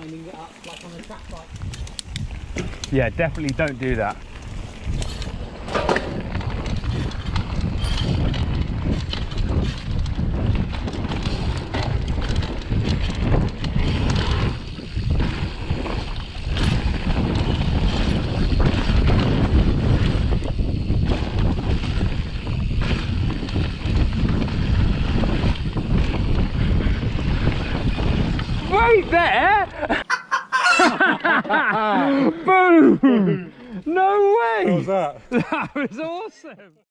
climbing it up like on a track bike. Yeah, definitely don't do that. Right there! Boom! No way! What was that? That was awesome!